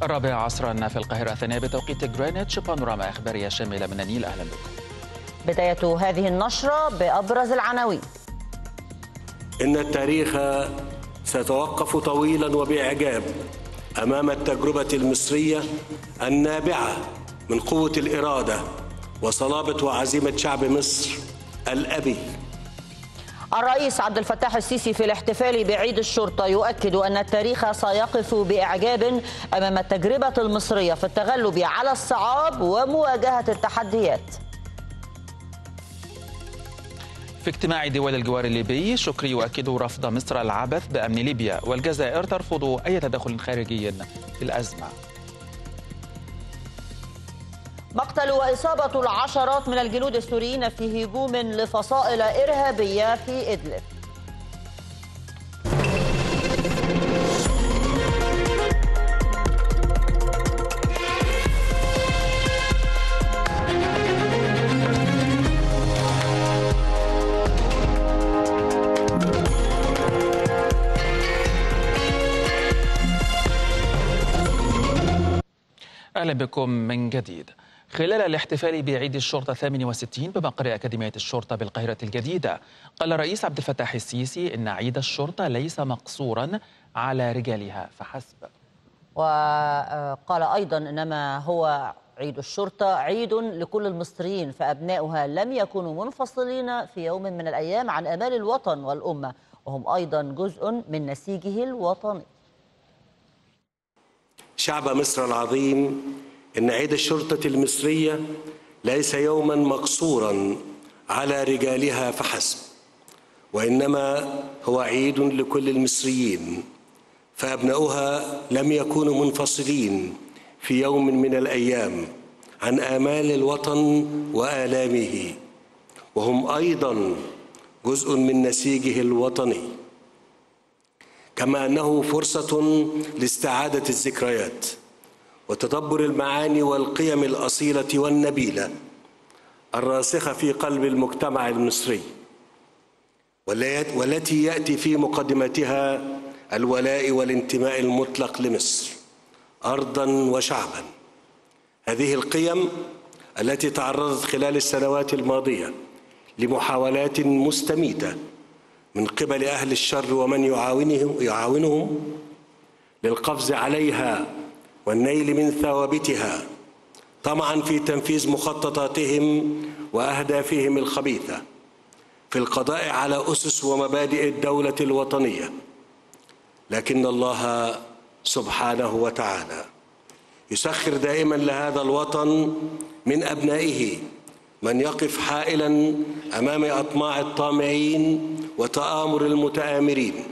الرابعة عصرا في القاهرة الثانية بتوقيت غرينتش، بانوراما إخبارية شاملة من النيل. أهلا بكم. بداية هذه النشرة بأبرز العناوين. إن التاريخ سيتوقف طويلا وبإعجاب أمام التجربة المصرية النابعة من قوة الإرادة وصلابة وعزيمة شعب مصر الأبي. الرئيس عبد الفتاح السيسي في الاحتفال بعيد الشرطة يؤكد أن التاريخ سيقف بإعجاب أمام التجربة المصرية في التغلب على الصعاب ومواجهة التحديات. في اجتماع دول الجوار الليبي، شكري يؤكد رفض مصر العبث بأمن ليبيا، والجزائر ترفض أي تدخل خارجي في الأزمة. مقتل وإصابة العشرات من الجنود السوريين في هجوم لفصائل إرهابية في إدلب. أهلا بكم من جديد. خلال الاحتفال بعيد الشرطة 68 بمقر أكاديمية الشرطة بالقاهرة الجديدة، قال الرئيس عبد الفتاح السيسي إن عيد الشرطة ليس مقصورا على رجالها فحسب. وقال أيضا إنما هو عيد الشرطة عيد لكل المصريين، فأبناؤها لم يكونوا منفصلين في يوم من الأيام عن آمال الوطن والأمة، وهم أيضا جزء من نسيجه الوطني. شعب مصر العظيم، إن عيد الشرطة المصرية ليس يوما مقصورا على رجالها فحسب، وإنما هو عيد لكل المصريين، فأبناؤها لم يكونوا منفصلين في يوم من الأيام عن آمال الوطن وآلامه، وهم أيضا جزء من نسيجه الوطني، كما أنه فرصة لاستعادة الذكريات وتدبر المعاني والقيم الأصيلة والنبيلة الراسخة في قلب المجتمع المصري، والتي يأتي في مقدمتها الولاء والانتماء المطلق لمصر أرضاً وشعباً. هذه القيم التي تعرضت خلال السنوات الماضية لمحاولات مستميتة من قبل أهل الشر ومن يعاونهم للقفز عليها والنيل من ثوابتها، طمعا في تنفيذ مخططاتهم وأهدافهم الخبيثة في القضاء على أسس ومبادئ الدولة الوطنية. لكن الله سبحانه وتعالى يسخر دائما لهذا الوطن من أبنائه من يقف حائلا أمام أطماع الطامعين وتآمر المتآمرين.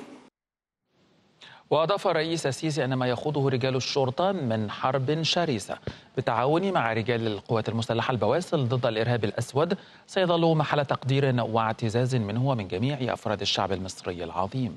وأضاف الرئيس السيسي أن ما يخوضه رجال الشرطة من حرب شرسة بالتعاون مع رجال القوات المسلحة البواسل ضد الإرهاب الأسود سيظل محل تقدير واعتزاز منه ومن جميع أفراد الشعب المصري العظيم.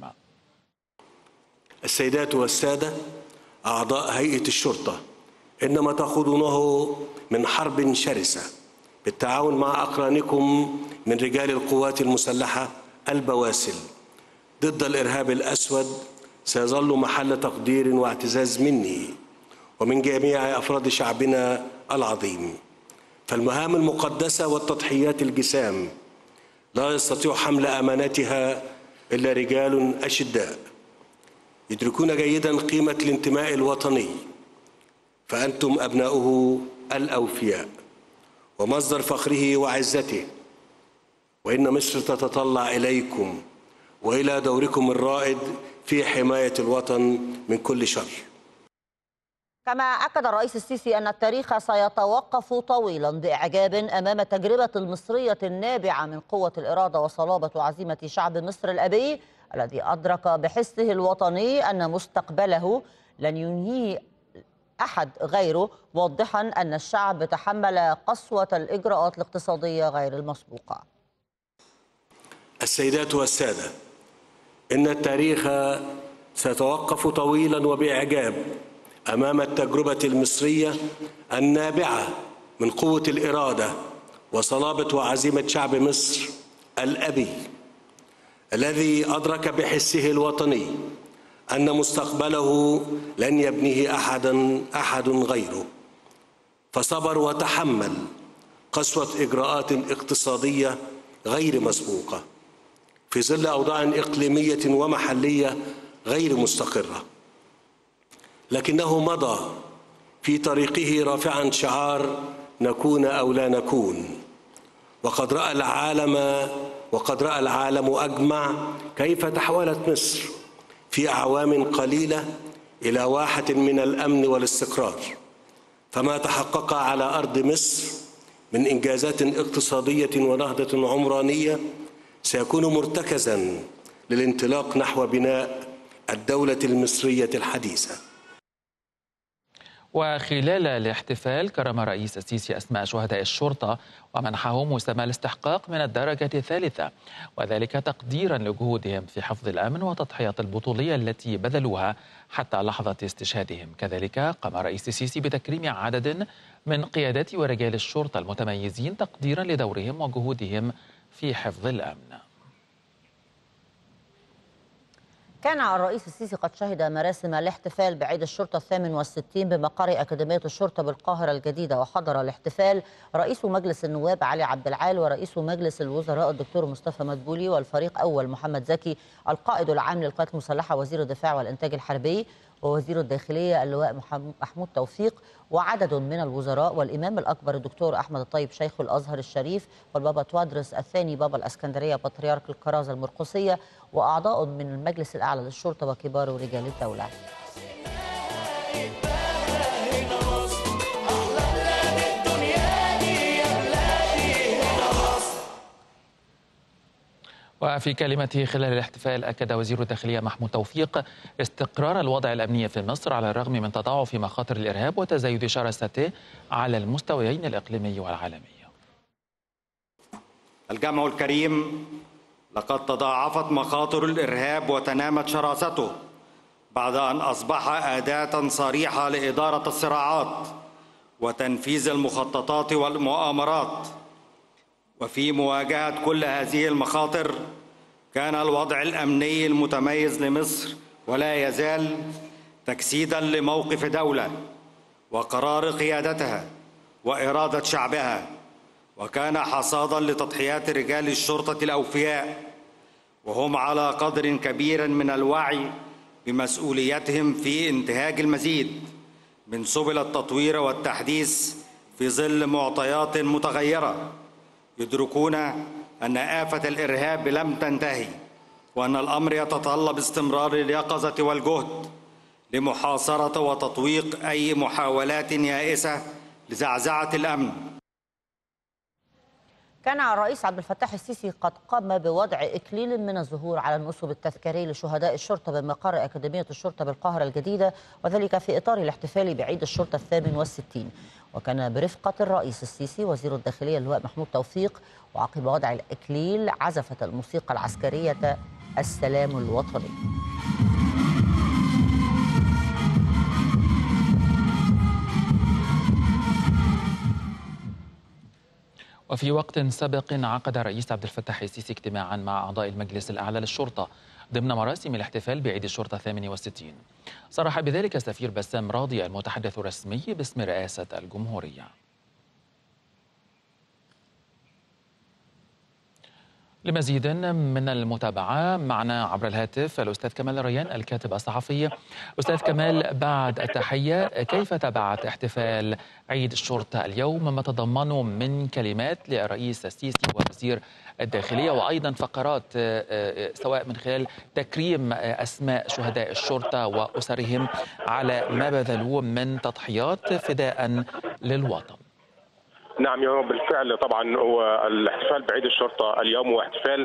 السيدات والسادة أعضاء هيئة الشرطة، إن ما تخوضونه من حرب شرسة بالتعاون مع أقرانكم من رجال القوات المسلحة البواسل ضد الإرهاب الأسود سيظل محل تقدير واعتزاز مني ومن جميع أفراد شعبنا العظيم، فالمهام المقدسة والتضحيات الجسام لا يستطيع حمل أمانتها إلا رجال أشداء يدركون جيدا قيمة الانتماء الوطني، فأنتم أبناؤه الأوفياء ومصدر فخره وعزته، وإن مصر تتطلع إليكم وإلى دوركم الرائد في حماية الوطن من كل شر. كما أكد الرئيس السيسي أن التاريخ سيتوقف طويلا بإعجاب أمام التجربة المصرية النابعة من قوة الإرادة وصلابة وعزيمة شعب مصر الأبي الذي أدرك بحسه الوطني أن مستقبله لن ينهيه أحد غيره، موضحا أن الشعب تحمل قسوة الإجراءات الاقتصادية غير المسبوقة. السيدات والسادة، إن التاريخ سيتوقف طويلا وبإعجاب أمام التجربة المصرية النابعة من قوة الإرادة وصلابة وعزيمة شعب مصر الأبي الذي أدرك بحسه الوطني أن مستقبله لن يبنيه أحد غيره، فصبر وتحمل قسوة إجراءات اقتصادية غير مسبوقة في ظل أوضاع إقليمية ومحلية غير مستقرة، لكنه مضى في طريقه رافعا شعار نكون أو لا نكون. وقد رأى العالم أجمع كيف تحولت مصر في أعوام قليلة إلى واحة من الأمن والاستقرار، فما تحقق على أرض مصر من إنجازات اقتصادية ونهضة عمرانية سيكون مرتكزاً للانطلاق نحو بناء الدولة المصرية الحديثة. وخلال الاحتفال كرم الرئيس السيسي أسماء شهداء الشرطة ومنحهم مسمى الاستحقاق من الدرجة الثالثة، وذلك تقديرا لجهودهم في حفظ الأمن والتضحيات البطولية التي بذلوها حتى لحظة استشهادهم. كذلك قام الرئيس السيسي بتكريم عدد من قيادات ورجال الشرطة المتميزين تقديرا لدورهم وجهودهم في حفظ الأمن. كان الرئيس السيسي قد شهد مراسم الاحتفال بعيد الشرطة 68 بمقر أكاديمية الشرطة بالقاهرة الجديدة، وحضر الاحتفال رئيس مجلس النواب علي عبد العال ورئيس مجلس الوزراء الدكتور مصطفى مدبولي، والفريق أول محمد زكي، القائد العام للقوات المسلحة وزير الدفاع والإنتاج الحربي ووزير الداخلية اللواء محمود توفيق، وعدد من الوزراء، والإمام الأكبر الدكتور أحمد الطيب شيخ الأزهر الشريف، والبابا توادرس الثاني بابا الإسكندرية بطريرك الكرازة المرقسية، وأعضاء من المجلس الأعلى للشرطة وكبار رجال الدولة. وفي كلمته خلال الاحتفال أكد وزير الداخلية محمود توفيق استقرار الوضع الأمني في مصر على الرغم من تضاعف مخاطر الإرهاب وتزايد شراسته على المستويين الإقليمي والعالمي. الجمع الكريم، لقد تضاعفت مخاطر الإرهاب وتنامت شراسته بعد أن أصبح أداة صريحة لإدارة الصراعات وتنفيذ المخططات والمؤامرات. وفي مواجهة كل هذه المخاطر كان الوضع الأمني المتميز لمصر ولا يزال تجسيداً لموقف دولة وقرار قيادتها وإرادة شعبها، وكان حصاداً لتضحيات رجال الشرطة الأوفياء، وهم على قدر كبير من الوعي بمسؤوليتهم في انتهاج المزيد من سبل التطوير والتحديث في ظل معطيات متغيرة، يدركون أن آفة الإرهاب لم تنتهي وأن الأمر يتطلب استمرار اليقظة والجهد لمحاصرة وتطويق أي محاولات يائسة لزعزعة الأمن. كان الرئيس عبد الفتاح السيسي قد قام بوضع إكليل من الزهور على النصب التذكاري لشهداء الشرطة بمقر أكاديمية الشرطة بالقاهرة الجديدة، وذلك في إطار الاحتفال بعيد الشرطة 68. وكان برفقة الرئيس السيسي وزير الداخلية اللواء محمود توفيق. وعقب وضع الإكليل عزفت الموسيقى العسكرية السلام الوطني. وفي وقت سابق عقد الرئيس عبد الفتاح السيسي اجتماعا مع أعضاء المجلس الأعلى للشرطة ضمن مراسم الاحتفال بعيد الشرطة 68. صرح بذلك السفير بسام راضي المتحدث الرسمي باسم رئاسة الجمهورية. لمزيد من المتابعة معنا عبر الهاتف الأستاذ كمال ريان الكاتب الصحفي. أستاذ كمال، بعد التحية، كيف تابعت احتفال عيد الشرطة اليوم؟ ما تضمنه من كلمات للرئيس السيسي ووزير الداخلية، وأيضا فقرات سواء من خلال تكريم أسماء شهداء الشرطة وأسرهم على ما بذلوه من تضحيات فداء للوطن؟ نعم، يوم بالفعل طبعا هو الاحتفال بعيد الشرطة اليوم هو احتفال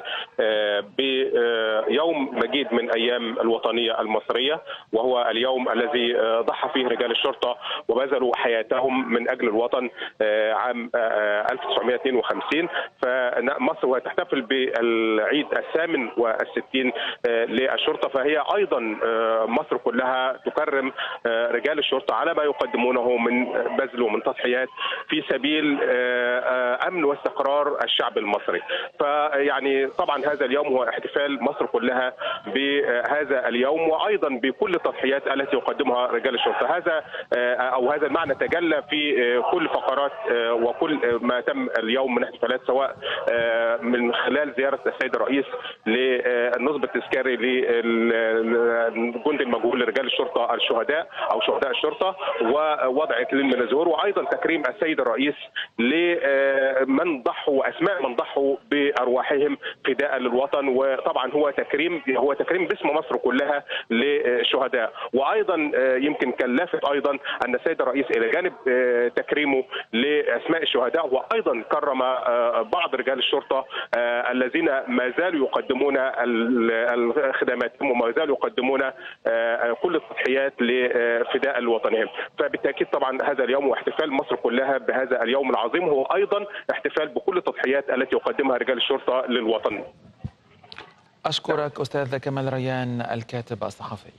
بيوم مجيد من أيام الوطنية المصرية، وهو اليوم الذي ضحى فيه رجال الشرطة وبذلوا حياتهم من أجل الوطن عام 1952. فمصر تحتفل بالعيد 68 للشرطة، فهي أيضا مصر كلها تكرم رجال الشرطة على ما يقدمونه من بذل ومن تضحيات في سبيل امن واستقرار الشعب المصري. فيعني طبعا هذا اليوم هو احتفال مصر كلها كلها بهذا اليوم، وايضا بكل التضحيات التي يقدمها رجال الشرطه. هذا المعنى تجلى في كل فقرات وكل ما تم اليوم من احتفالات، سواء من خلال زياره السيد الرئيس للنصب التذكاري للجند المجهول لرجال الشرطه الشهداء او شهداء الشرطه، ووضع اكليل من الزهور، وايضا تكريم السيد الرئيس لمن ضحوا واسماء من ضحوا بارواحهم فداء للوطن. وطبعا هو تكريم باسم مصر كلها للشهداء. وايضا يمكن كان لافت ايضا ان السيد الرئيس الى جانب تكريمه لاسماء الشهداء، وايضا كرم بعض رجال الشرطه الذين ما زالوا يقدمون خدماتهم وما زالوا يقدمون كل التضحيات لفداء لوطنهم. فبالتاكيد طبعا هذا اليوم واحتفال مصر كلها بهذا اليوم العظيم هو ايضا احتفال بكل التضحيات التي يقدمها رجال الشرطه للوطن. أشكرك أستاذ كمال ريان الكاتب الصحفي.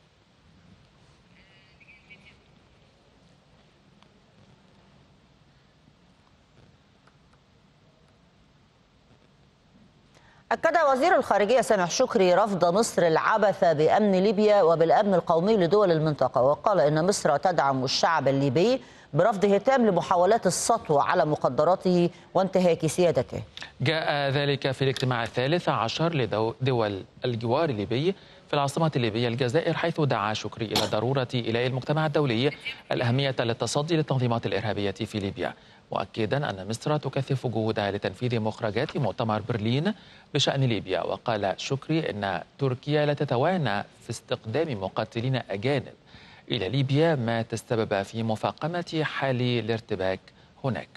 أكد وزير الخارجية سامح شكري رفض مصر العبث بأمن ليبيا وبالأمن القومي لدول المنطقة، وقال إن مصر تدعم الشعب الليبي برفضه التام لمحاولات السطو على مقدراته وانتهاك سيادته. جاء ذلك في الاجتماع الثالث عشر لدول الجوار الليبي في العاصمة الليبية الجزائر، حيث دعا شكري إلى ضرورة إيلاء المجتمع الدولي الأهمية للتصدي للتنظيمات الإرهابية في ليبيا، مؤكدا أن مصر تكثف جهودها لتنفيذ مخرجات مؤتمر برلين بشأن ليبيا. وقال شكري أن تركيا لا تتوانى في استقدام مقاتلين أجانب إلى ليبيا، ما تسبب في مفاقمة حال الارتباك هناك.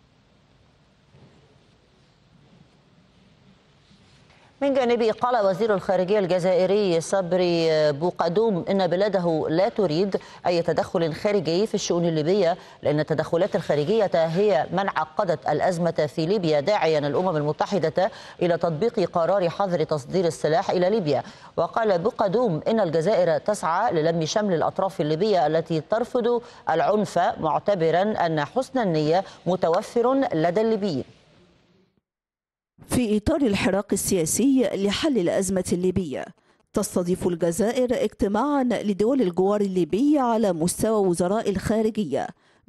من جانبه قال وزير الخارجية الجزائري صبري بوقدوم إن بلاده لا تريد أي تدخل خارجي في الشؤون الليبية، لأن التدخلات الخارجية هي من عقدت الأزمة في ليبيا، داعيا الأمم المتحدة إلى تطبيق قرار حظر تصدير السلاح إلى ليبيا. وقال بوقدوم إن الجزائر تسعى للم شمل الأطراف الليبية التي ترفض العنف، معتبرا أن حسن النية متوفر لدى الليبيين. في إطار الحراك السياسي لحل الأزمة الليبية، تستضيف الجزائر اجتماعا لدول الجوار الليبي على مستوى وزراء الخارجية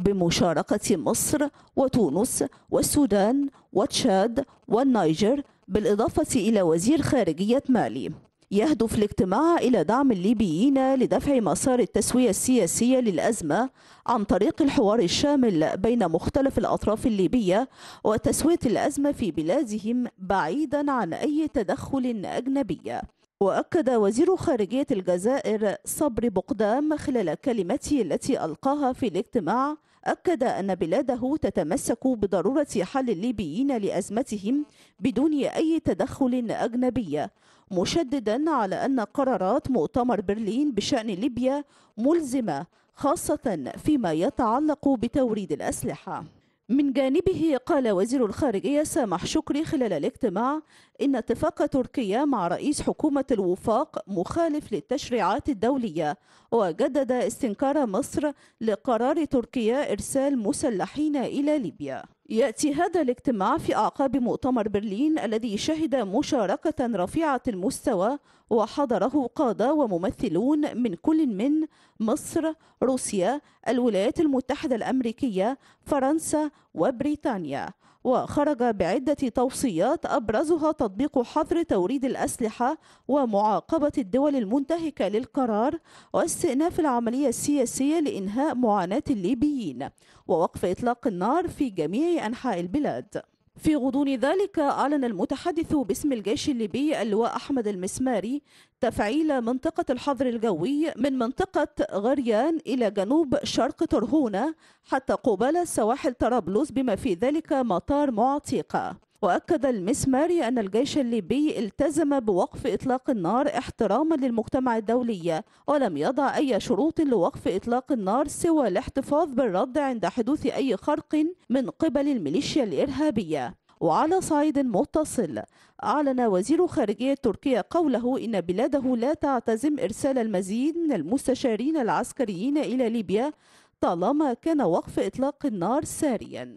بمشاركة مصر وتونس والسودان وتشاد والنيجر، بالإضافة إلى وزير خارجية مالي. يهدف الاجتماع إلى دعم الليبيين لدفع مسار التسوية السياسية للأزمة عن طريق الحوار الشامل بين مختلف الأطراف الليبية وتسوية الأزمة في بلادهم بعيدا عن أي تدخل أجنبي. وأكد وزير خارجية الجزائر صبري بقدام خلال كلمته التي ألقاها في الاجتماع، أكد أن بلاده تتمسك بضرورة حل الليبيين لأزمتهم بدون أي تدخل أجنبي، مشددا على أن قرارات مؤتمر برلين بشأن ليبيا ملزمة، خاصة فيما يتعلق بتوريد الأسلحة. من جانبه قال وزير الخارجية سامح شكري خلال الاجتماع إن اتفاق تركيا مع رئيس حكومة الوفاق مخالف للتشريعات الدولية، وجدد استنكار مصر لقرار تركيا إرسال مسلحين إلى ليبيا. يأتي هذا الاجتماع في أعقاب مؤتمر برلين الذي شهد مشاركة رفيعة المستوى وحضره قادة وممثلون من كل من مصر، روسيا، الولايات المتحدة الأمريكية، فرنسا وبريطانيا، وخرج بعدة توصيات أبرزها تطبيق حظر توريد الأسلحة ومعاقبة الدول المنتهكة للقرار واستئناف العملية السياسية لإنهاء معاناة الليبيين ووقف إطلاق النار في جميع أنحاء البلاد. في غضون ذلك أعلن المتحدث باسم الجيش الليبي اللواء أحمد المسماري تفعيل منطقة الحظر الجوي من منطقة غريان إلى جنوب شرق ترهونة حتى قبالة سواحل طرابلس، بما في ذلك مطار معتيقة. وأكد المسماري أن الجيش الليبي التزم بوقف إطلاق النار احتراما للمجتمع الدولي، ولم يضع أي شروط لوقف إطلاق النار سوى الاحتفاظ بالرد عند حدوث أي خرق من قبل الميليشيا الإرهابية. وعلى صعيد متصل، أعلن وزير خارجية تركيا قوله إن بلاده لا تعتزم إرسال المزيد من المستشارين العسكريين إلى ليبيا طالما كان وقف إطلاق النار ساريا.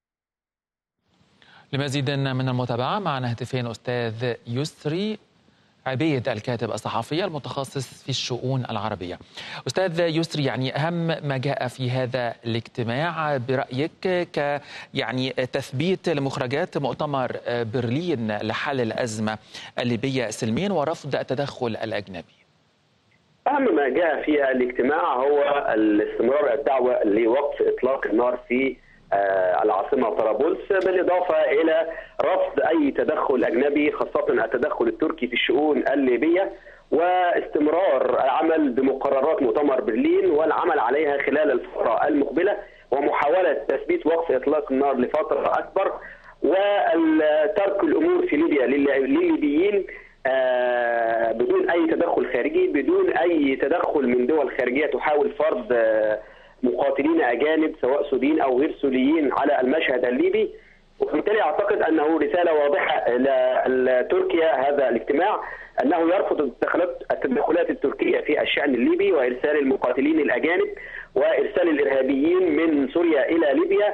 لمزيد من المتابعة معنا هاتفين أستاذ يسري عبيد الكاتب الصحفي المتخصص في الشؤون العربية. أستاذ يسري، يعني أهم ما جاء في هذا الاجتماع برأيك يعني تثبيت لمخرجات مؤتمر برلين لحل الأزمة الليبية سلميا ورفض التدخل الأجنبي؟ أهم ما جاء في الاجتماع هو الاستمرار الدعوة لوقف إطلاق النار في العاصمة طرابلس، بالإضافة إلى رفض أي تدخل أجنبي خاصة التدخل التركي في الشؤون الليبية، واستمرار العمل بمقررات مؤتمر برلين والعمل عليها خلال الفترة المقبلة، ومحاولة تثبيت وقف إطلاق النار لفترة أكبر، وترك الأمور في ليبيا للليبيين بدون أي تدخل خارجي، بدون أي تدخل من دول خارجية تحاول فرض مقاتلين أجانب سواء سوريين أو غير سوريين على المشهد الليبي. وبالتالي أعتقد أنه رسالة واضحة لتركيا هذا الاجتماع، أنه يرفض التدخلات التركية في الشأن الليبي وإرسال المقاتلين الأجانب وإرسال الإرهابيين من سوريا إلى ليبيا،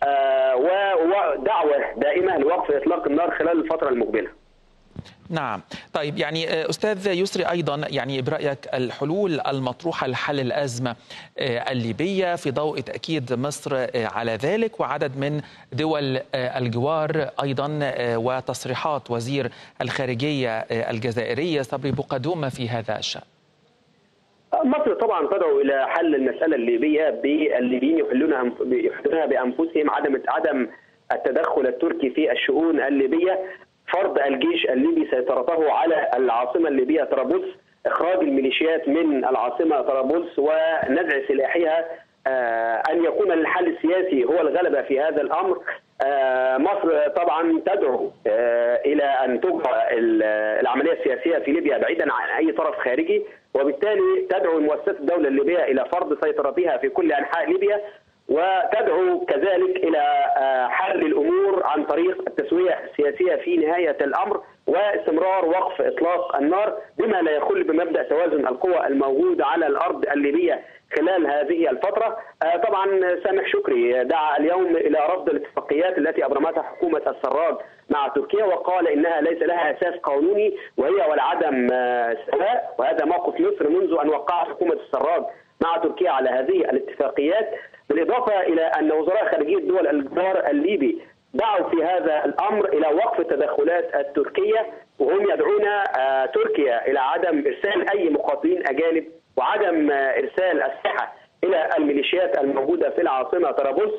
ودعوة دائمة لوقف إطلاق النار خلال الفترة المقبلة. نعم، طيب يعني أستاذ يسري، أيضا يعني برأيك الحلول المطروحة لحل الأزمة الليبية في ضوء تأكيد مصر على ذلك وعدد من دول الجوار أيضا، وتصريحات وزير الخارجية الجزائرية صبري بوقدومة في هذا الشأن؟ مصر طبعا تدعو الى حل المساله الليبيه بالليبيين يحلونها بانفسهم، عدم التدخل التركي في الشؤون الليبيه، فرض الجيش الليبي سيطرته على العاصمه الليبيه طرابلس، اخراج الميليشيات من العاصمه طرابلس ونزع سلاحها، ان يكون الحل السياسي هو الغلبه في هذا الامر. مصر طبعا تدعو الى ان تجرى العمليه السياسيه في ليبيا بعيدا عن اي طرف خارجي، وبالتالي تدعو مؤسسات الدوله الليبيه الى فرض سيطرتها في كل انحاء ليبيا، وتدعو كذلك الى حل الامور عن طريق التسويه السياسيه في نهايه الامر، واستمرار وقف اطلاق النار بما لا يخل بمبدا توازن القوى الموجود على الارض الليبيه خلال هذه الفتره. طبعا سامح شكري دعا اليوم الى رفض الاتفاقيات التي ابرمتها حكومه السراج مع تركيا، وقال انها ليس لها اساس قانوني وهي والعدم سواء، وهذا موقف مصر منذ ان وقعت حكومه السراج مع تركيا على هذه الاتفاقيات، بالاضافه الى ان وزراء خارجيه دول الجوار الليبي دعوا في هذا الامر الى وقف التدخلات التركيه، وهم يدعون تركيا الى عدم ارسال اي مقاتلين اجانب وعدم ارسال اسلحه الى الميليشيات الموجوده في العاصمه طرابلس.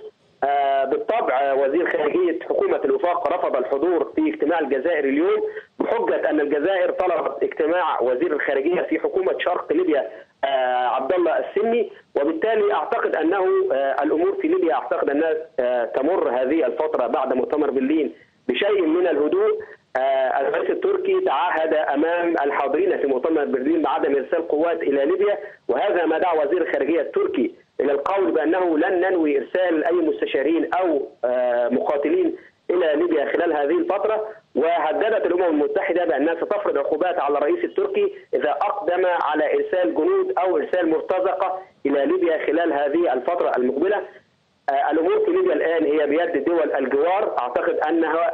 بالطبع وزير خارجيه حكومه الوفاق رفض الحضور في اجتماع الجزائر اليوم بحجه ان الجزائر طلبت اجتماع وزير الخارجيه في حكومه شرق ليبيا عبد الله السني، وبالتالي اعتقد انه الامور في ليبيا اعتقد انها تمر هذه الفتره بعد مؤتمر برلين بشيء من الهدوء. الرئيس التركي تعهد امام الحاضرين في مؤتمر برلين بعدم ارسال قوات الى ليبيا، وهذا ما دعا وزير الخارجيه التركي الى القول بانه لن ننوي ارسال اي مستشارين او مقاتلين الى ليبيا خلال هذه الفتره، وهددت الامم المتحده بانها ستفرض عقوبات على الرئيس التركي اذا اقدم على ارسال جنود او ارسال مرتزقه الى ليبيا خلال هذه الفتره المقبله. الامور في ليبيا الان هي بيد دول الجوار، اعتقد انها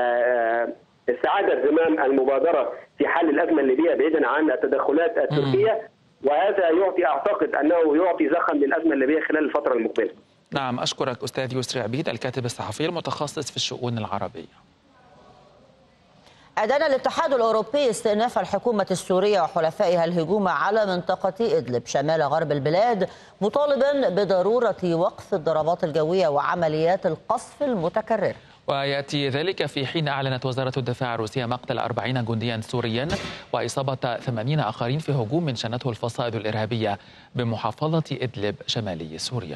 استعادت زمام المبادره في حل الازمه الليبيه بعيدا عن التدخلات التركيه، وهذا اعتقد انه يعطي زخم للازمه الليبيه خلال الفتره المقبله. نعم، اشكرك استاذ يسري عبيد الكاتب الصحفي المتخصص في الشؤون العربيه. أدان الاتحاد الأوروبي استئناف الحكومة السورية وحلفائها الهجوم على منطقة إدلب شمال غرب البلاد، مطالبا بضرورة وقف الضربات الجوية وعمليات القصف المتكررة. ويأتي ذلك في حين أعلنت وزارة الدفاع الروسية مقتل 40 جنديا سوريا وإصابة 80 آخرين في هجوم شنته الفصائل الإرهابية بمحافظة إدلب شمالي سوريا.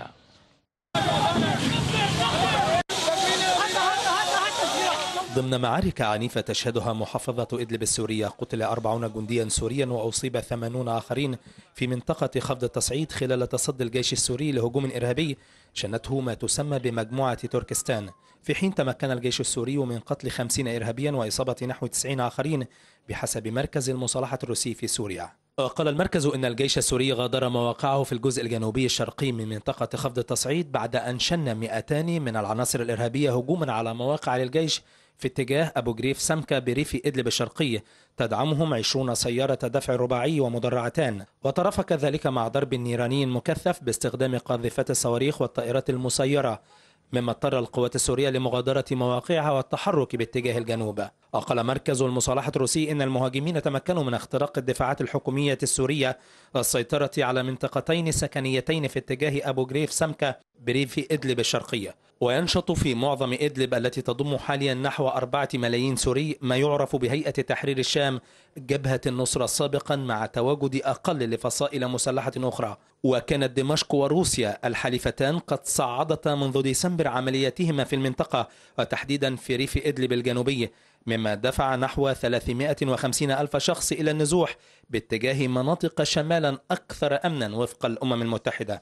ضمن معارك عنيفة تشهدها محافظة إدلب السورية، قتل 40 جنديا سوريا وأصيب 80 آخرين في منطقة خفض التصعيد خلال تصدي الجيش السوري لهجوم إرهابي شنته ما تسمى بمجموعة تركستان، في حين تمكن الجيش السوري من قتل 50 إرهابيا وإصابة نحو 90 آخرين بحسب مركز المصالحة الروسي في سوريا. قال المركز إن الجيش السوري غادر مواقعه في الجزء الجنوبي الشرقي من منطقة خفض التصعيد بعد أن شن 200 من العناصر الإرهابية هجوما على مواقع للجيش في اتجاه أبو غريف سمكة بريف إدلب الشرقي، تدعمهم 20 سيارة دفع رباعي ومدرعتان، وترافق ذلك مع ضرب نيراني مكثف باستخدام قاذفات الصواريخ والطائرات المسيرة، مما اضطر القوات السورية لمغادرة مواقعها والتحرك باتجاه الجنوب. أقل مركز المصالحة الروسي إن المهاجمين تمكنوا من اختراق الدفاعات الحكومية السورية والسيطرة على منطقتين سكنيتين في اتجاه أبو غريف سمكة بريف إدلب الشرقية. وينشط في معظم إدلب التي تضم حاليا نحو 4 ملايين سوري ما يعرف بهيئة تحرير الشام جبهة النصرة سابقا، مع تواجد أقل لفصائل مسلحة أخرى. وكانت دمشق وروسيا الحليفتان قد صعدتا منذ ديسمبر عملياتهما في المنطقة، وتحديدا في ريف إدلب الجنوبي، مما دفع نحو 350 ألف شخص إلى النزوح باتجاه مناطق شمالا أكثر أمنا وفق الأمم المتحدة.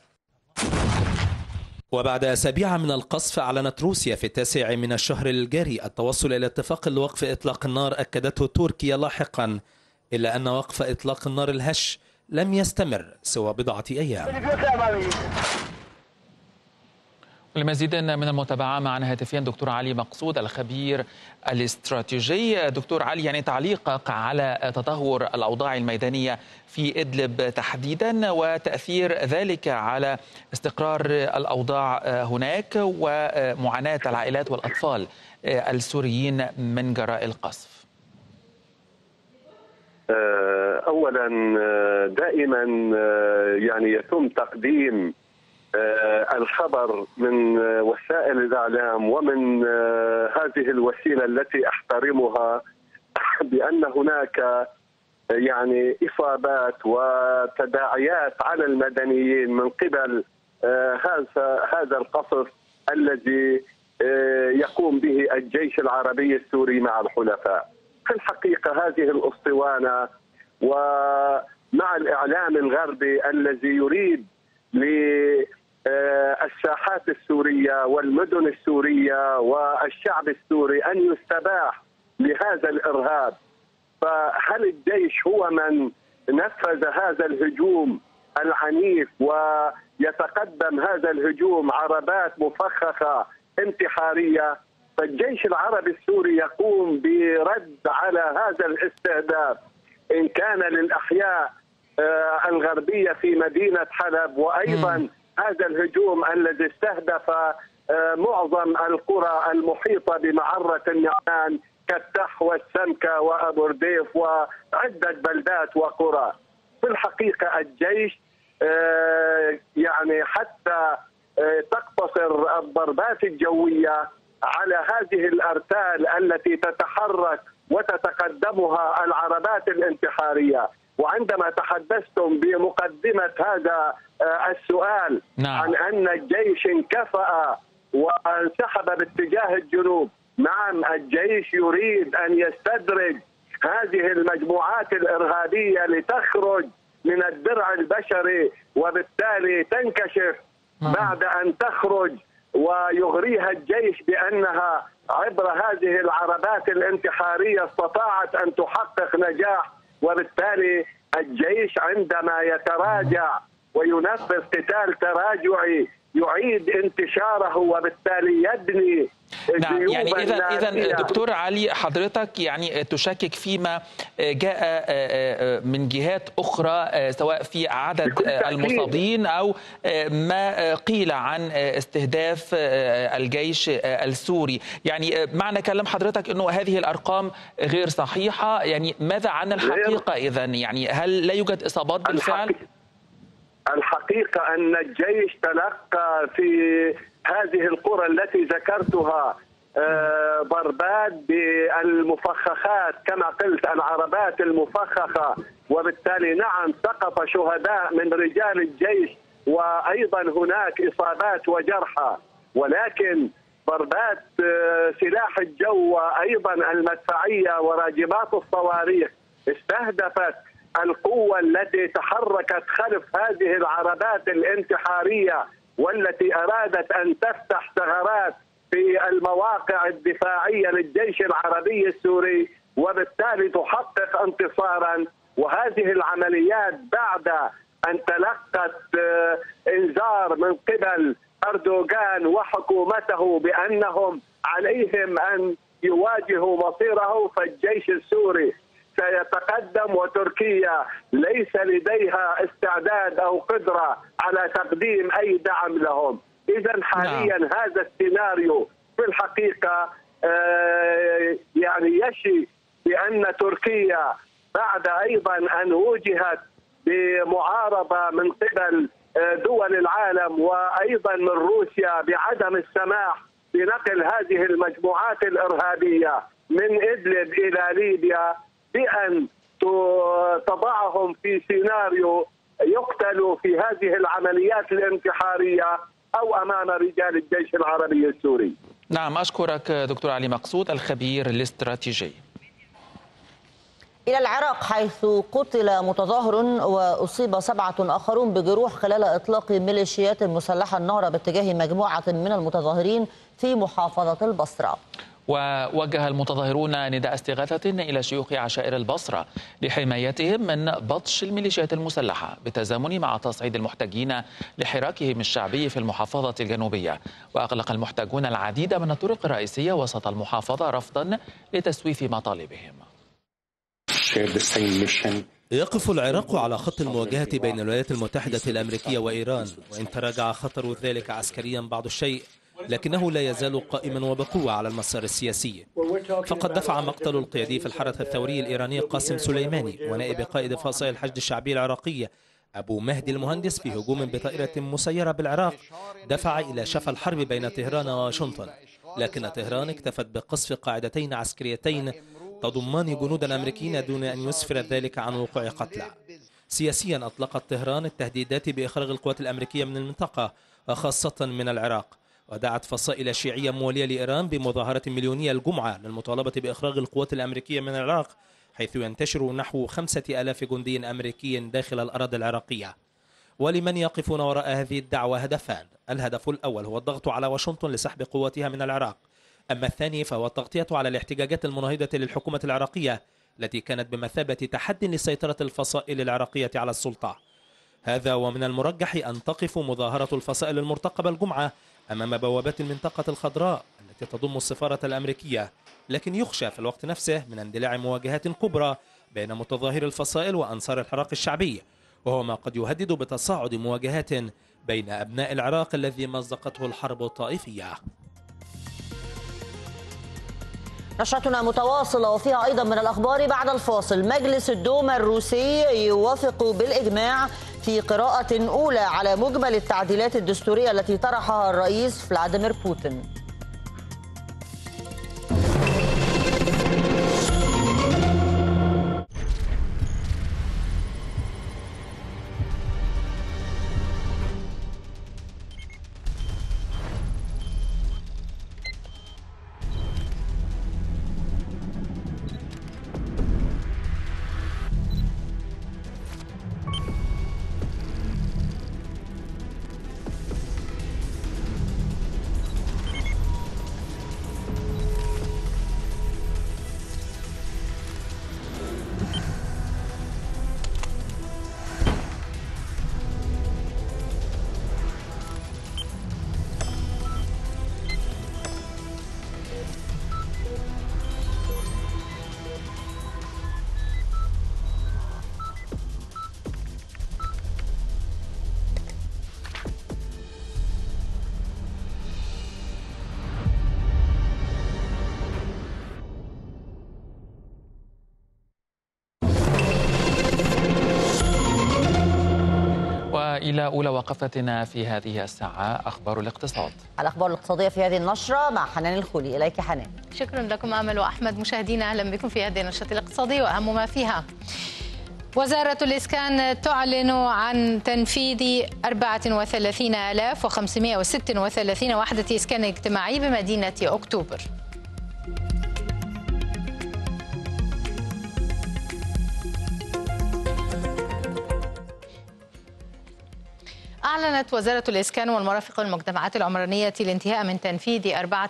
وبعد أسابيع من القصف، أعلنت روسيا في 9 من الشهر الجاري التوصل إلى اتفاق لوقف إطلاق النار أكدته تركيا لاحقا، إلا أن وقف إطلاق النار الهش لم يستمر سوى بضعة أيام. لمزيد من المتابعة معنا هاتفيا دكتور علي مقصود الخبير الاستراتيجي. دكتور علي، يعني تعليقك على تدهور الأوضاع الميدانية في إدلب تحديدا وتأثير ذلك على استقرار الأوضاع هناك ومعاناة العائلات والأطفال السوريين من جراء القصف. أولا دائما يعني يتم تقديم الخبر من وسائل الإعلام ومن هذه الوسيلة التي أحترمها بأن هناك يعني إصابات وتداعيات على المدنيين من قبل هذا القصف الذي يقوم به الجيش العربي السوري مع الحلفاء. في الحقيقة هذه الأسطوانة ومع الإعلام الغربي الذي يريد للساحات السورية والمدن السورية والشعب السوري أن يستباح لهذا الإرهاب، فهل الجيش هو من نفذ هذا الهجوم العنيف ويتقدم هذا الهجوم عربات مفخخة انتحارية؟ فالجيش العربي السوري يقوم برد على هذا الاستهداف، إن كان للأحياء الغربية في مدينة حلب، وأيضا هذا الهجوم الذي استهدف معظم القرى المحيطة بمعرة النعمان كالتح والسمكة وأبو رديف وعدة بلدات وقرى. في الحقيقة الجيش يعني حتى تقتصر الضربات الجوية على هذه الأرتال التي تتحرك وتتقدمها العربات الانتحارية. وعندما تحدثتم بمقدمة هذا السؤال عن أن الجيش انكفأ وانسحب باتجاه الجنوب، نعم الجيش يريد أن يستدرج هذه المجموعات الإرهابية لتخرج من الدرع البشري وبالتالي تنكشف بعد أن تخرج، ويغريها الجيش بأنها عبر هذه العربات الانتحارية استطاعت أن تحقق نجاح. وبالتالي الجيش عندما يتراجع وينفذ قتال تراجعي يعيد انتشاره وبالتالي يبني. نعم، يعني إذا دكتور علي حضرتك يعني تشكك فيما جاء من جهات أخرى سواء في عدد المصابين أو ما قيل عن استهداف الجيش السوري. يعني معنى كلام حضرتك أنه هذه الأرقام غير صحيحة، يعني ماذا عن الحقيقة إذن؟ يعني هل لا يوجد إصابات بالفعل؟ الحقيقة أن الجيش تلقى في هذه القرى التي ذكرتها ضربات بالمفخخات كما قلت، العربات المفخخة، وبالتالي نعم سقط شهداء من رجال الجيش وأيضا هناك إصابات وجرحى، ولكن ضربات سلاح الجو وأيضا المدفعية وراجمات الصواريخ استهدفت القوة التي تحركت خلف هذه العربات الانتحارية والتي أرادت أن تفتح ثغرات في المواقع الدفاعية للجيش العربي السوري وبالتالي تحقق انتصارا. وهذه العمليات بعد أن تلقت إنذار من قبل أردوغان وحكومته بأنهم عليهم أن يواجه مصيره، فالجيش السوري سيتقدم وتركيا ليس لديها استعداد أو قدرة على تقديم أي دعم لهم. إذا حاليا هذا السيناريو في الحقيقة يعني يشي بأن تركيا بعد أيضا أن وجهت بمعارضة من قبل دول العالم وأيضا من روسيا بعدم السماح بنقل هذه المجموعات الإرهابية من إدلب إلى ليبيا، بأن تضعهم في سيناريو يقتلوا في هذه العمليات الانتحارية أو أمام رجال الجيش العربي السوري. نعم، أشكرك دكتور علي مقصود الخبير الاستراتيجي. إلى العراق، حيث قتل متظاهر وأصيب 7 آخرون بجروح خلال إطلاق ميليشيات مسلحة النار باتجاه مجموعة من المتظاهرين في محافظة البصرة. ووجه المتظاهرون نداء استغاثة إلى شيوخ عشائر البصرة لحمايتهم من بطش الميليشيات المسلحة بالتزامن مع تصعيد المحتجين لحراكهم الشعبي في المحافظة الجنوبية. وأغلق المحتجون العديد من الطرق الرئيسية وسط المحافظة رفضا لتسويف مطالبهم. يقف العراق على خط المواجهة بين الولايات المتحدة الأمريكية وإيران، وإن تراجع خطر ذلك عسكريا بعض الشيء لكنه لا يزال قائما وبقوة على المسار السياسي. فقد دفع مقتل القيادي في الحرس الثوري الإيراني قاسم سليماني ونائب قائد فصائل الحشد الشعبي العراقي أبو مهدي المهندس في هجوم بطائرة مسيرة بالعراق دفع إلى شفا الحرب بين طهران وواشنطن، لكن طهران اكتفت بقصف قاعدتين عسكريتين تضمان جنودا أمريكيين دون أن يسفر ذلك عن وقوع قتلى. سياسيا أطلقت طهران التهديدات بإخراج القوات الأمريكية من المنطقة وخاصة من العراق، ودعت فصائل شيعية موالية لإيران بمظاهرة مليونية الجمعة للمطالبة بإخراج القوات الأمريكية من العراق، حيث ينتشر نحو 5000 جندي أمريكي داخل الأراضي العراقية. ولمن يقفون وراء هذه الدعوة هدفان: الهدف الأول هو الضغط على واشنطن لسحب قواتها من العراق، أما الثاني فهو التغطية على الاحتجاجات المناهضة للحكومة العراقية التي كانت بمثابة تحد لسيطرة الفصائل العراقية على السلطة. هذا ومن المرجح أن تقف مظاهرة الفصائل المرتقبة الجمعة أمام بوابات المنطقة الخضراء التي تضم السفارة الأمريكية، لكن يخشى في الوقت نفسه من اندلاع مواجهات كبرى بين متظاهري الفصائل وأنصار الحراك الشعبي، وهو ما قد يهدد بتصاعد مواجهات بين أبناء العراق الذي مزقته الحرب الطائفية. نشرتنا متواصلة وفيها أيضا من الأخبار بعد الفاصل. مجلس الدوما الروسي يوافق بالإجماع في قراءة أولى على مجمل التعديلات الدستورية التي طرحها الرئيس فلاديمير بوتين. إلى أولى وقفتنا في هذه الساعة أخبار الاقتصاد. الأخبار الاقتصادية في هذه النشرة مع حنان الخولي. إليك حنان. شكرا لكم آمل وأحمد. مشاهدينا أهلا بكم في هذه النشرة الاقتصادية وأهم ما فيها. وزارة الإسكان تعلن عن تنفيذ 34,536 وحدة إسكان اجتماعي بمدينة أكتوبر. أعلنت وزارة الإسكان والمرافق والمجتمعات العمرانية الانتهاء من تنفيذ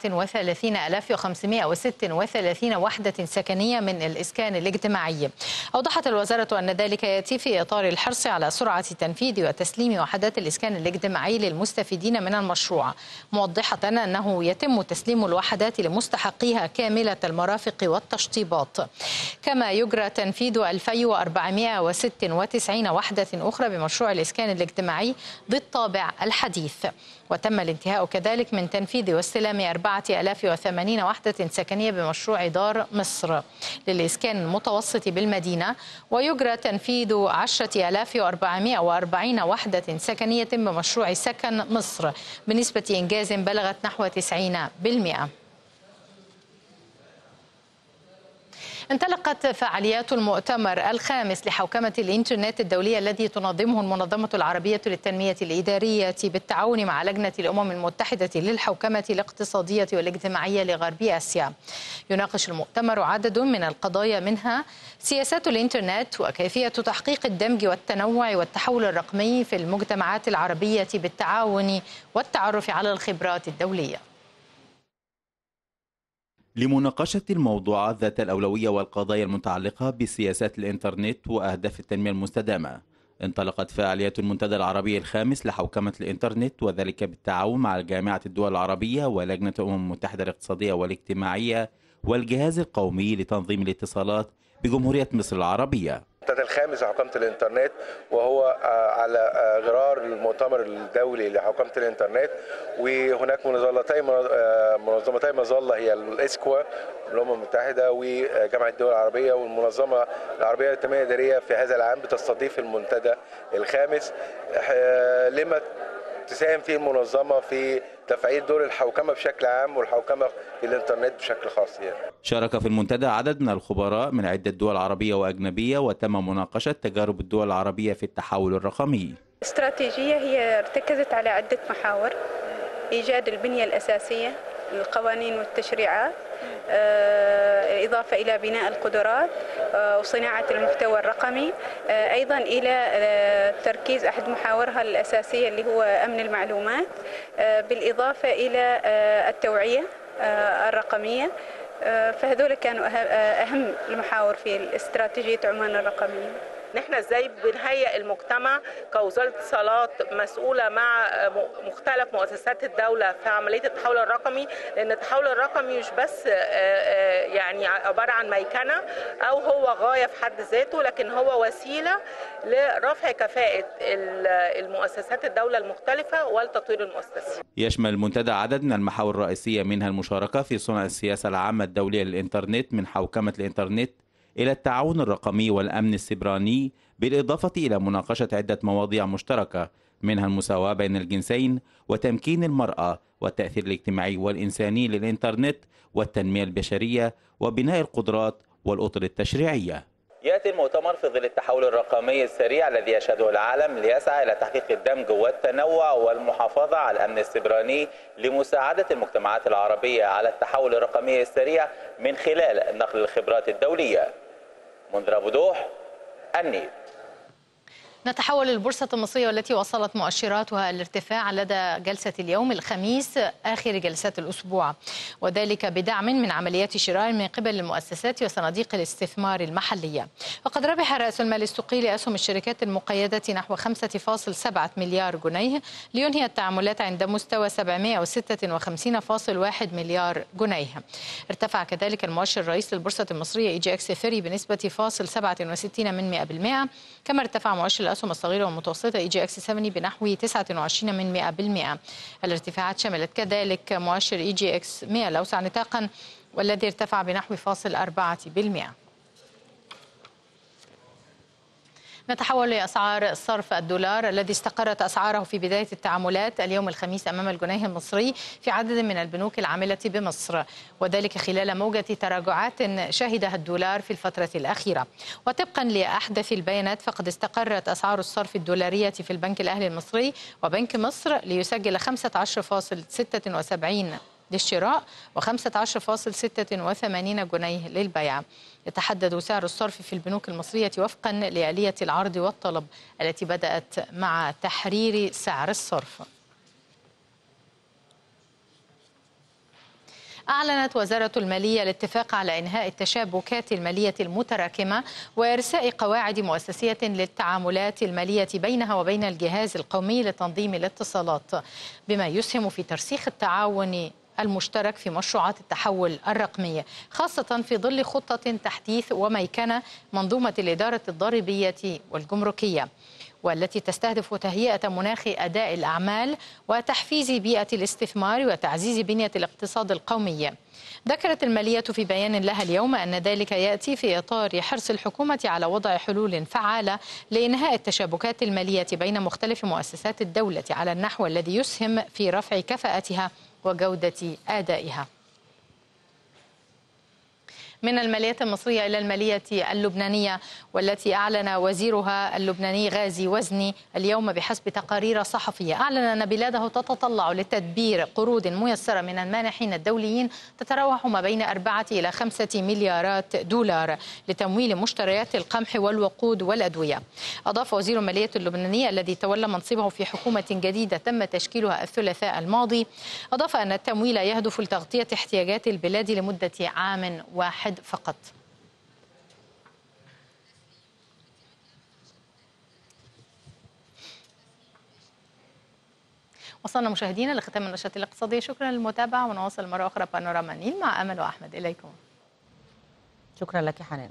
34,536 وحدة سكنية من الإسكان الاجتماعي. أوضحت الوزارة أن ذلك يأتي في إطار الحرص على سرعة تنفيذ وتسليم وحدات الإسكان الاجتماعي للمستفيدين من المشروع، موضحة أنه يتم تسليم الوحدات لمستحقيها كاملة المرافق والتشطيبات. كما يجرى تنفيذ 2496 وحدة أخرى بمشروع الإسكان الاجتماعي بالطابع الحديث. وتم الانتهاء كذلك من تنفيذ واستلام 4080 وحدة سكنية بمشروع دار مصر للإسكان المتوسط بالمدينة، ويجرى تنفيذ 10440 وحدة سكنية بمشروع سكن مصر بنسبة إنجاز بلغت نحو 90%. انطلقت فعاليات المؤتمر الخامس لحوكمة الإنترنت الدولية الذي تنظمه المنظمة العربية للتنمية الإدارية بالتعاون مع لجنة الأمم المتحدة للحوكمة الاقتصادية والاجتماعية لغرب آسيا. يناقش المؤتمر عدد من القضايا منها سياسات الإنترنت وكيفية تحقيق الدمج والتنوع والتحول الرقمي في المجتمعات العربية بالتعاون والتعرف على الخبرات الدولية. لمناقشة الموضوعات ذات الأولوية والقضايا المتعلقة بسياسات الإنترنت وأهداف التنمية المستدامة، انطلقت فعاليات المنتدى العربي الخامس لحوكمة الإنترنت، وذلك بالتعاون مع جامعة الدول العربية ولجنة الأمم المتحدة الاقتصادية والاجتماعية والجهاز القومي لتنظيم الاتصالات بجمهورية مصر العربية. المنتدى الخامس لحوكمة الإنترنت، وهو على غرار المؤتمر الدولي لحوكمة الإنترنت. وهناك منظمتين مظلة هي الإسكوا الأمم المتحدة وجامعة الدول العربية، والمنظمة العربية للتنمية الإدارية في هذا العام بتستضيف المنتدى الخامس لما تساهم فيه المنظمة في تفعيل دور الحوكمة بشكل عام والحوكمة في الإنترنت بشكل خاص. شارك في المنتدى عدد من الخبراء من عدة دول عربية وأجنبية، وتم مناقشة تجارب الدول العربية في التحول الرقمي. الاستراتيجية هي ارتكزت على عدة محاور: إيجاد البنية الأساسية للقوانين والتشريعات، إضافة إلى بناء القدرات وصناعة المحتوى الرقمي، أيضا إلى تركيز أحد محاورها الأساسية اللي هو أمن المعلومات، بالإضافة إلى التوعية الرقمية. فهذول كانوا أهم المحاور في استراتيجية عمان الرقمية. نحن ازاي بنهيئ المجتمع كوزارة اتصالات مسؤولة مع مختلف مؤسسات الدولة في عملية التحول الرقمي، لأن التحول الرقمي مش بس يعني عبارة عن ميكنة أو هو غاية في حد ذاته، لكن هو وسيلة لرفع كفاءة المؤسسات الدولة المختلفة والتطوير المؤسسي. يشمل المنتدى عدد من المحاور الرئيسية، منها المشاركة في صنع السياسة العامة الدولية للإنترنت من حوكمة الإنترنت إلى التعاون الرقمي والأمن السيبراني، بالإضافة إلى مناقشة عدة مواضيع مشتركة، منها المساواة بين الجنسين وتمكين المرأة والتأثير الاجتماعي والإنساني للإنترنت والتنمية البشرية وبناء القدرات والأطر التشريعية. يأتي المؤتمر في ظل التحول الرقمي السريع الذي يشهده العالم، ليسعى إلى تحقيق الدمج والتنوع والمحافظة على الأمن السيبراني لمساعدة المجتمعات العربية على التحول الرقمي السريع من خلال نقل الخبرات الدولية. منذر أبو دوح، النيل. نتحول للبورصة المصرية والتي وصلت مؤشراتها الارتفاع لدى جلسة اليوم الخميس آخر جلسات الأسبوع، وذلك بدعم من عمليات شراء من قبل المؤسسات وصناديق الاستثمار المحلية. وقد ربح رأس المال السوقي لأسهم الشركات المقيدة نحو 5.7 مليار جنيه، لينهي التعاملات عند مستوى 756.1 مليار جنيه. ارتفع كذلك المؤشر الرئيسي للبورصة المصرية EGX 30 بنسبة 0.67%، كما ارتفع مؤشر الأسهم الصغيرة والمتوسطة EGX 70 بنحو 29%. الارتفاعات شملت كذلك مؤشر EGX 100 الأوسع نطاقا والذي ارتفع بنحو 0.4%. نتحول لأسعار الصرف. الدولار الذي استقرت أسعاره في بداية التعاملات اليوم الخميس أمام الجنيه المصري في عدد من البنوك العاملة بمصر، وذلك خلال موجة تراجعات شهدها الدولار في الفترة الأخيرة. وطبقا لأحدث البيانات فقد استقرت أسعار الصرف الدولارية في البنك الأهلي المصري وبنك مصر ليسجل 15.76 للشراء و15.86 جنيه للبيع. يتحدد سعر الصرف في البنوك المصرية وفقا لآلية العرض والطلب التي بدأت مع تحرير سعر الصرف. أعلنت وزارة المالية الاتفاق على إنهاء التشابكات المالية المتراكمة وإرساء قواعد مؤسسية للتعاملات المالية بينها وبين الجهاز القومي لتنظيم الاتصالات، بما يسهم في ترسيخ التعاون المشترك في مشروعات التحول الرقمي، خاصة في ظل خطة تحديث وميكنة منظومة الإدارة الضريبية والجمركية، والتي تستهدف تهيئة مناخ أداء الأعمال وتحفيز بيئة الاستثمار وتعزيز بنية الاقتصاد القومي. ذكرت المالية في بيان لها اليوم أن ذلك يأتي في إطار حرص الحكومة على وضع حلول فعالة لإنهاء التشابكات المالية بين مختلف مؤسسات الدولة على النحو الذي يسهم في رفع كفاءتها وجودة أدائها. من المالية المصرية إلى المالية اللبنانية، والتي أعلن وزيرها اللبناني غازي وزني اليوم بحسب تقارير صحفية أعلن أن بلاده تتطلع لتدبير قروض ميسرة من المانحين الدوليين تتراوح ما بين 4 إلى 5 مليارات دولار لتمويل مشتريات القمح والوقود والأدوية. أضاف وزير المالية اللبناني الذي تولى منصبه في حكومة جديدة تم تشكيلها الثلاثاء الماضي، أضاف أن التمويل يهدف لتغطية احتياجات البلاد لمدة عام واحد فقط. وصلنا مشاهدينا لختام النشرة الاقتصادية. شكرا للمتابعة، ونواصل مرة أخرى بانوراما النيل مع أمل وأحمد. إليكم. شكرا لك حنان.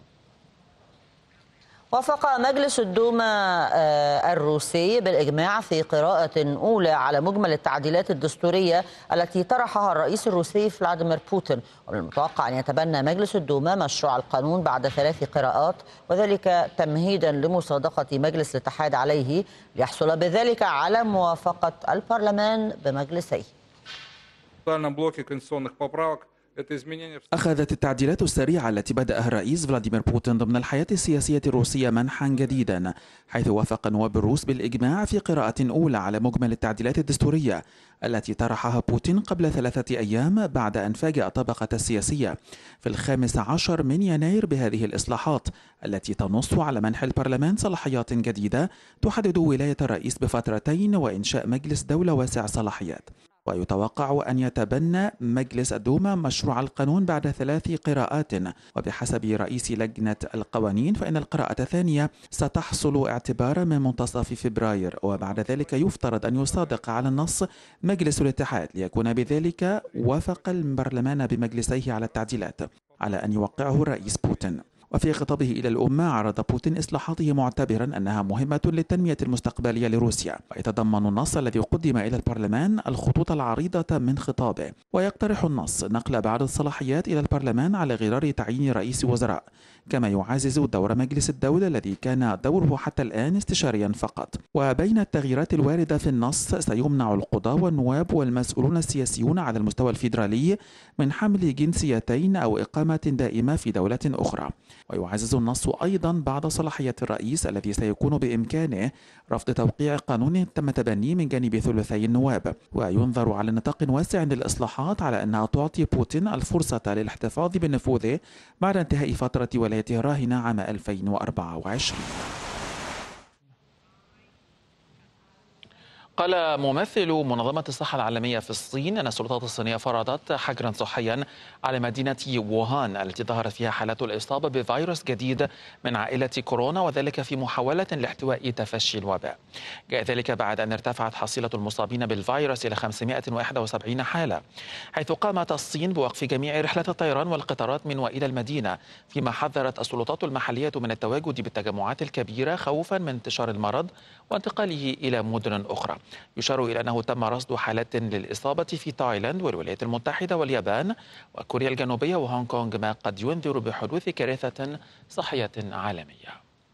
وافق مجلس الدوما الروسي بالإجماع في قراءة أولى على مجمل التعديلات الدستورية التي طرحها الرئيس الروسي فلاديمير بوتين، ومن المتوقع أن يتبنى مجلس الدوما مشروع القانون بعد 3 قراءات، وذلك تمهيدا لمصادقة مجلس الاتحاد عليه ليحصل بذلك على موافقة البرلمان بمجلسيه. أخذت التعديلات السريعة التي بدأها الرئيس فلاديمير بوتين ضمن الحياة السياسية الروسية منحا جديدا، حيث وافق نواب الروس بالإجماع في قراءة أولى على مجمل التعديلات الدستورية التي طرحها بوتين قبل 3 أيام بعد أن فاجأ الطبقة السياسية في 15 من يناير بهذه الإصلاحات التي تنص على منح البرلمان صلاحيات جديدة تحدد ولاية الرئيس بفترتين وإنشاء مجلس دولة واسع صلاحيات. ويتوقع أن يتبنى مجلس الدوما مشروع القانون بعد 3 قراءات، وبحسب رئيس لجنة القوانين فإن القراءة الثانية ستحصل اعتبارا من منتصف فبراير، وبعد ذلك يفترض أن يصادق على النص مجلس الاتحاد ليكون بذلك وافق البرلمان بمجلسيه على التعديلات على أن يوقعه الرئيس بوتين. وفي خطابه إلى الأمة عرض بوتين إصلاحاته معتبرا أنها مهمة للتنمية المستقبلية لروسيا، ويتضمن النص الذي قدم إلى البرلمان الخطوط العريضة من خطابه، ويقترح النص نقل بعض الصلاحيات إلى البرلمان على غرار تعيين رئيس وزراء، كما يعزز دور مجلس الدولة الذي كان دوره حتى الآن استشاريا فقط. وبين التغييرات الواردة في النص سيمنع القضاة والنواب والمسؤولون السياسيون على المستوى الفيدرالي من حمل جنسيتين أو إقامة دائمة في دولة أخرى. ويعزز النص أيضا بعض صلاحيات الرئيس الذي سيكون بإمكانه رفض توقيع قانون تم تبنيه من جانب ثلثي النواب. وينظر على نطاق واسع للإصلاحات على أنها تعطي بوتين الفرصة للاحتفاظ بنفوذه بعد انتهاء فترة ولايته الراهنة عام 2024. قال ممثل منظمة الصحة العالمية في الصين أن السلطات الصينية فرضت حجرا صحيا على مدينة ووهان التي ظهرت فيها حالات الإصابة بفيروس جديد من عائلة كورونا، وذلك في محاولة لاحتواء تفشي الوباء. جاء ذلك بعد أن ارتفعت حصيلة المصابين بالفيروس إلى 571 حالة، حيث قامت الصين بوقف جميع رحلات الطيران والقطارات من وإلى المدينة، فيما حذرت السلطات المحلية من التواجد بالتجمعات الكبيرة خوفا من انتشار المرض وانتقاله إلى مدن أخرى. يشار إلى أنه تم رصد حالات للإصابة في تايلاند والولايات المتحدة واليابان وكوريا الجنوبية وهونغ كونغ، ما قد ينذر بحدوث كارثة صحية عالمية.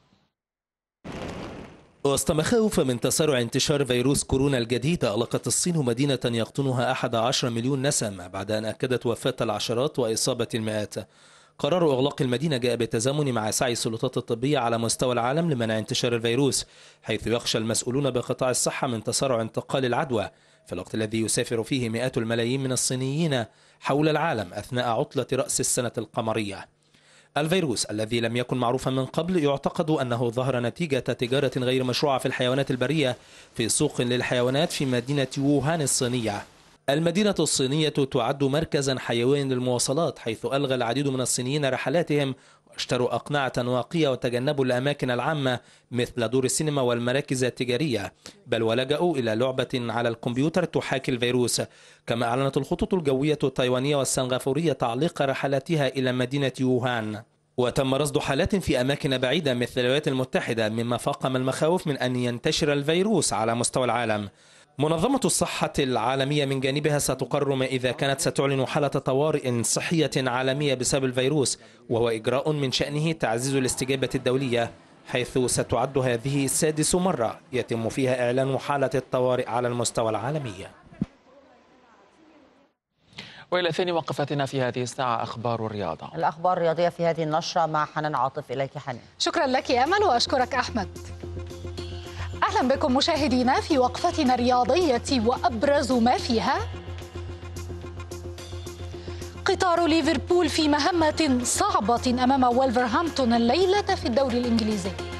وسط مخاوف من تسارع انتشار فيروس كورونا الجديد، أغلقت الصين مدينة يقطنها 11 مليون نسمة بعد أن أكدت وفاة العشرات وإصابة المئات. قرار إغلاق المدينة جاء بالتزامن مع سعي السلطات الطبية على مستوى العالم لمنع انتشار الفيروس، حيث يخشى المسؤولون بقطاع الصحة من تسارع انتقال العدوى في الوقت الذي يسافر فيه مئات الملايين من الصينيين حول العالم أثناء عطلة رأس السنة القمرية. الفيروس الذي لم يكن معروفا من قبل يعتقد أنه ظهر نتيجة تجارة غير مشروعة في الحيوانات البرية في سوق للحيوانات في مدينة ووهان الصينية. المدينة الصينية تعد مركزا حيويا للمواصلات، حيث ألغى العديد من الصينيين رحلاتهم واشتروا أقنعة واقية وتجنبوا الأماكن العامة مثل دور السينما والمراكز التجارية، بل ولجأوا إلى لعبة على الكمبيوتر تحاكي الفيروس. كما أعلنت الخطوط الجوية التايوانية والسنغافورية تعليق رحلاتها إلى مدينة ووهان. وتم رصد حالات في أماكن بعيدة مثل الولايات المتحدة، مما فاقم المخاوف من أن ينتشر الفيروس على مستوى العالم. منظمة الصحة العالمية من جانبها ستقرر ما إذا كانت ستعلن حالة طوارئ صحية عالمية بسبب الفيروس، وهو إجراء من شأنه تعزيز الاستجابة الدولية، حيث ستعد هذه 6 مرة يتم فيها إعلان حالة الطوارئ على المستوى العالمي. وإلى ثاني وقفتنا في هذه الساعة أخبار الرياضة. الأخبار الرياضية في هذه النشرة مع حنان عاطف. إليك حنان. شكرا لك أمل وأشكرك أحمد. أهلا بكم مشاهدينا في وقفتنا الرياضية، وأبرز ما فيها: قطار ليفربول في مهمة صعبة أمام وولفرهامبتون الليلة في الدوري الإنجليزي.